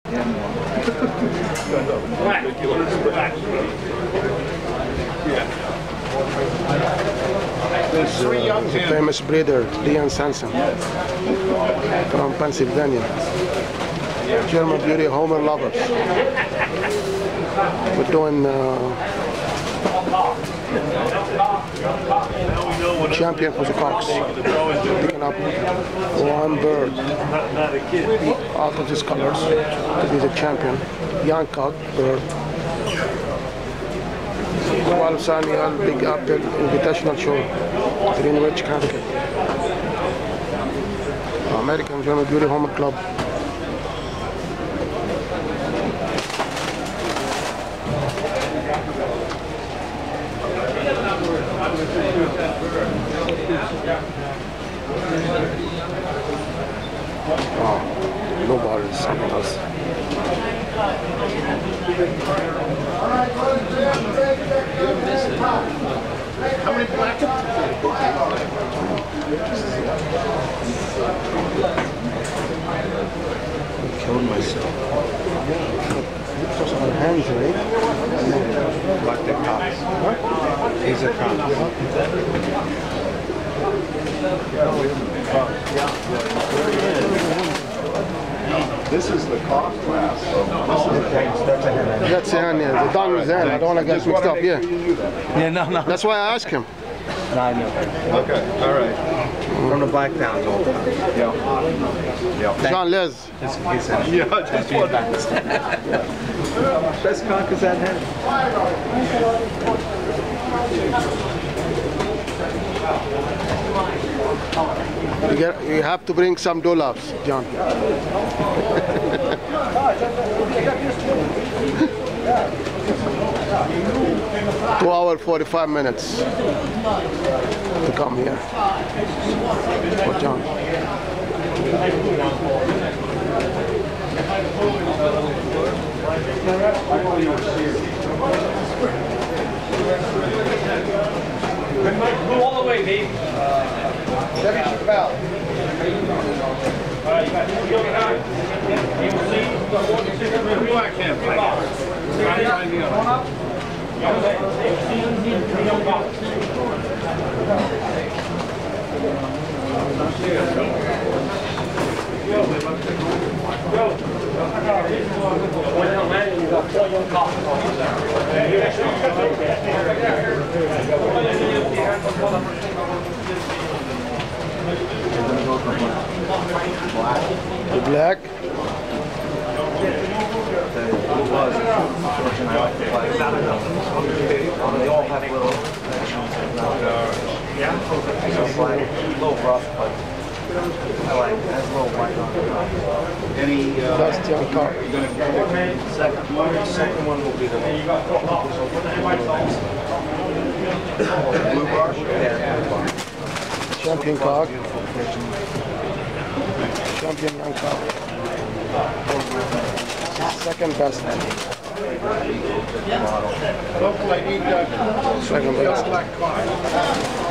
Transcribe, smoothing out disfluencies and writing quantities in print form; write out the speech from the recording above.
There's a famous breeder, Dion from Pennsylvania. German beauty Homer lovers. We're doing champion for the Cox. Picking up one bird out of these colors to be the champion. Young cock bird. 12 annual Big Apple Invitational Show. Greenwich, Connecticut. American German Beauty Homer Club. Oh, no ball is something else. How many black? I killed myself. Those are hands, right? Black the cops. What? These are cops. This is the cock class. That's the hand, yeah. The done was there. I don't want to get mixed up, yeah. Yeah, no. That's why I asked him. No, I know. Okay, all right. From the black downs all the time. Yeah. Jean Les. Just in case I Just one. Best cock is that head. You have to bring some dollars, John. 2 hours 45 minutes to come here for John. Go all the way, baby. Chevy Chappelle. The black. They all have little little rough, but I like it. That's a little white on it. Any, That's the young car. Second one will be the blue bar? yeah. Champion cock. Champion young cock. Second best. Local, I need Second best. black car.